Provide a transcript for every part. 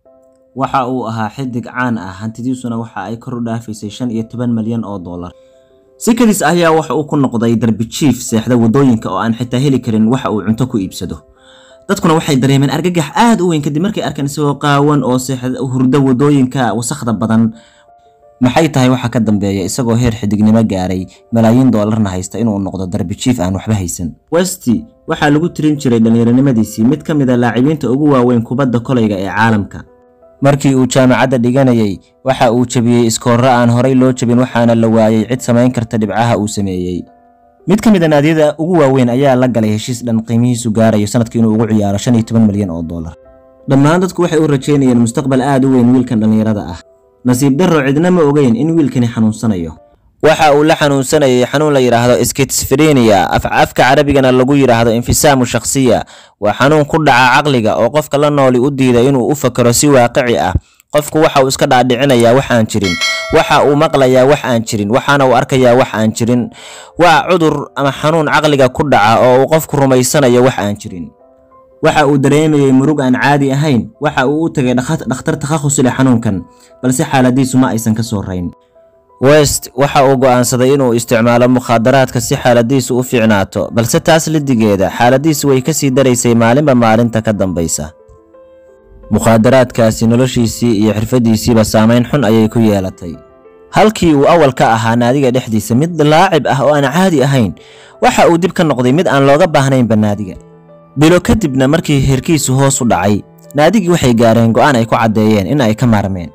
waxa uu ahaa xidig caan ah, hantidiisuna waxa ay kor u dhaafaysay 15 milyan oo dollar. si kadis ayaa waxa uu ku noqday darbi jiif seexda wadooyinka oo aan xitaa heli karin waxa uu cunto ku iibsado. dadkuna waxay dareemeen argagax aad u weyn kadib markay arkeen isagoo qaawan oo seexda hurda wadooyinka wasakhda badan. maxay tahay waxa ka dambeeya isagoo heer xidignimo gaaray malaayiin dollarna haysta inuu noqdo darbi jiif aan waxba haysan. West waxa lagu tirin jiray dhalinyaronimadiisii mid ka mid ah laacibiinta ugu waaweyn kubadda kolayga ee caalamka. markii uu jaamacadda dhiganayay waxa uu jabiyay iskoorro aan horay loo jabin waxaana la waayay cid samayn karta dhibcaha uu sameeyay. mid ka mid ah naadiyada ugu waaweyn ayaa la galay heshiis dhan qiimihiisu gaarayo sanadkii inuu ugu ciyaaro 15 milyan oo dollar. dhammaan dadku waxay u rajeynayeen mustaqbal aad u weyn wiilkan dhalinyarada ah. nasiib darro cidna ma ogeyn in wiilkani xanuunsanayo. waxa uu la xanuunsanayay xanuun la yiraahdo schizophrenia, afka carabigana lagu yiraahdo infisaamu shakhsiya. waa xanuun ku dhaca caqliga oo qofka la nooli u diiday inuu u fakaro si waaqici ah. qofku waxa uu iska dhaadhicinayaa wax aan jirin, waxa uu maqlayaa wax aan jirin, waxaana uu arkayaa wax aan jirin. waa cudur ama xanuun caqliga ku dhaca oo uu qofku rumaysanayo wax aan jirin. waxa uu dareemayay murug aan caadi ahayn. waxa uu u tagay dhakhtar takhasus leh xanuunkan, balse xaaladiisu ma aysan ka soo rayn. West waxa uu go'aansaday inuu isticmaalo mukhaadaraadka si xaaladiisu u fiicnaato, balse taas lidigeeda xaaladiisu way ka sii daraysay maalinba maalinta ka dambaysa. mukhaadaraadkaasi noloshiisii iyo xirfadiisiiba saameyn xun ayay ku yeelatay. halkii uu awal ka ahaa naadiga dhexdiisa mid laacib ah oo aan caadi ahayn, waxa uu dib ka noqday mid aan looga baahnayn naadiga. bilo kadibna markii heerkiisu hoos u dhacay, naadigii waxay gaareen go'aan ay ku cadeeyeen in ay ka maarmeen.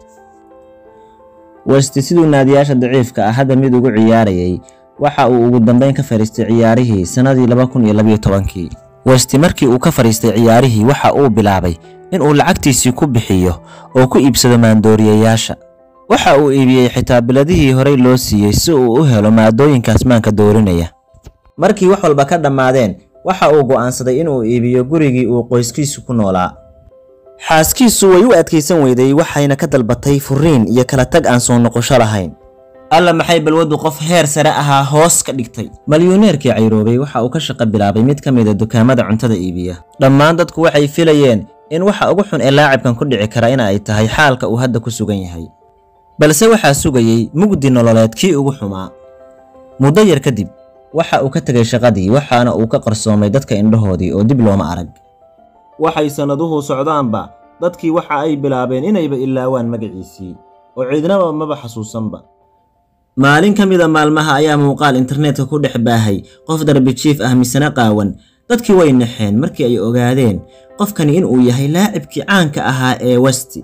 West sidoo naadiyaasha daciifka ah hadda mid ugu ciyaarayay, waxa uu ugu dambeyn ka fariistay ciyaarihii sanadii 2012. West markii uu ka fariistay ciyaarihii waxa uu bilaabay in uu lacagtiisii ku bixiyo oo ku iibsado maandooriyayaasha. waxa uu iibiyay xitaa biladihii horey loo siiyay si uu u helo maadooyinkaas maanka doorinaya. markii wax walba ka dhamaadeen, waxa uu go'aansaday inuu iibiyo gurigii uu qoyskiisu ku noolaa. xaaskiisu way u adkaysan weyday waxayna ka dalbatay furiin iyo kala tag aan soo noqosho lahayn. alla maxay balwadu qof heer sare ahaa hoos ka dhigtay. milyuneerkii cayroobay waxa uu ka shaqo bilaabay mid ka mid ah dukaamada cuntada iibiya. dhammaan dadku waxay filayeen in waxa ugu xun ee laacibkan ku dhici kara in ay tahay xaalka uu hadda ku sugan yahay. balse waxa sugayay mugdi nololeed kii ugu xumaa. muddo yar kadib waxa uu ka tagay shaqadii waxaana uu ka qarsoomay dadka indhahoodii oo dib looma arag. waxay sanaduhu socdaanba dadkii waxa ay bilaabeen inayba ilaawaan magaciisii oo cidnaba maba xasuusanba. maalin ka mid ah maalmaha ayaa muuqaal internetka ku dhex baahay qof darbi jiif ah misna qaawan. dadkii way naxeen markii ay ogaadeen qofkani inuu yahay laacibkii caanka ahaa ee West.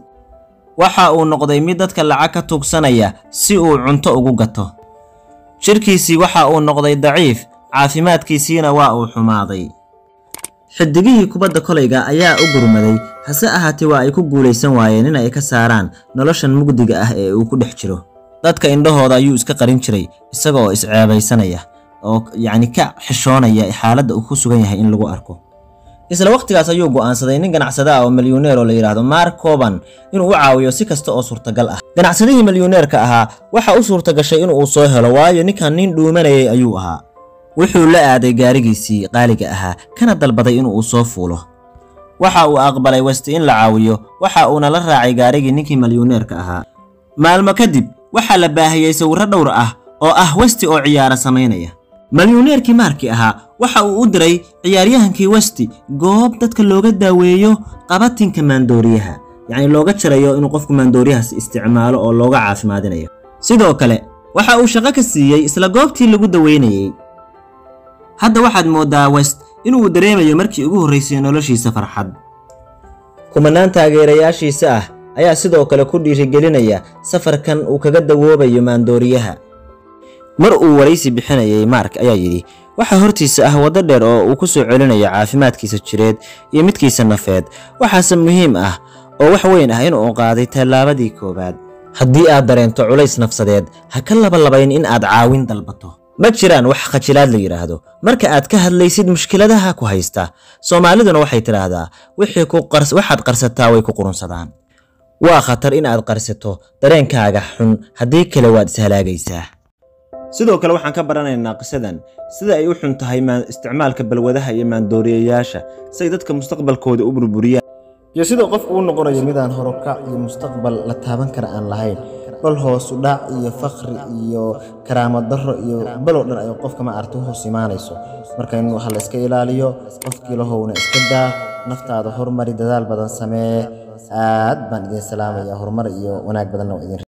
waxa uu noqday mid dadka lacag ka tuugsanaya si uu cunto ugu gato. shirkiisii waxa uu noqday daciif, caafimaadkiisiina waa uu xumaaday. xidigihii kubadda kolayga ayaa u gurmaday, hase ahaatee waa ay ku guulaysan waayeen in ay ka saaraan noloshan mugdiga ah ee uu ku dhex jiro. dadka indhahooda ayuu iska qarin jiray isaga oo isceebaysanaya oo ka xishoonaya xaaladda uu ku sugan yahay in lagu arko. isla waqtigaas ayuu go'aansaday nin ganacsade ah oo milyuneer oo la yiraahdo Mark Cuban inuu u caawiyo si kasta oo suurtagal ah. ganacsadihii milyuneerka ahaa waxa uu suurtagashay inuu soo helo waayo ninkan nin dhuumanayay ayuu ahaa. wuxuu la aaday gaarigiisii qaaliga ahaa kana dalbaday inuu soo fuulo. waxa uu aqbalay West in la caawiyo, waxa uuna la raacay gaarigii ninkii milyuneerka ahaa. maalmo kadib waxa la baahiyay sawirro dhowr ah oo ah West oo ciyaar sameynaya. milyuneerkii Markii ahaa waxa uu u diray ciyaaryahankii West goob dadka looga daaweeyo qabatinka maandooriyaha, looga jarayo inuu qofku maandooriyahaas isticmaalo oo looga caafimaadinayo. sidoo kale waxa uu shaqo ka siiyay isla goobtii lagu daweynayay. hadda waxaad moodaa West inuu dareemayo markii ugu horeysay noloshiisa farxad. kumanaan taageerayaashiisa ah ayaa sidoo kale ku dhiirigelinaya safarkan uu kaga dawoobayo maandooriyaha. mar uu waraysi bixinayay Mark ayaa yiri waxa hortiisa ah wada dheer oo uu ku soo celinayo caafimaadkiisa jireed iyo midkiisa nafeed. waxaase muhiim ah oo wax weyn ah inuu qaaday tallaabadii koobaad. haddii aad dareento culays nafsadeed ha ka labayn in aad caawin dalbato. ma jiraan wax khajilaad la yiraahdo marka aad ka hadlaysid mushkiladaha ku haysta. Soomaaliduna waxay tiraahdaa waxaad qarsataa way ku qurunsadaan. waa khatar in aad qarsato dareenkaaga xun haddii kale waad ishalaagaysaa. sidoo kale waxaan ka baranaynaa qisadan sida ay u xun tahay isticmaalka balwadaha iyo maandooriyayaasha si dadka mustaqbalkooda u burburiyaan. iyo sidoo qof uu noqonayo midaan horokac iyo mustaqbal la taaban kara aan lahayn bal hoos u dhac iyo faqri iyo karaamo darro iyo balow dhan ay qofka ma aragto hoos imaanayso marka in waxa la iska ilaaliyo qofkii lahowna iska daa naftaada horumari dadaal badan samee aad baan idin salaamaya horumar iyo wanaag badan oo idin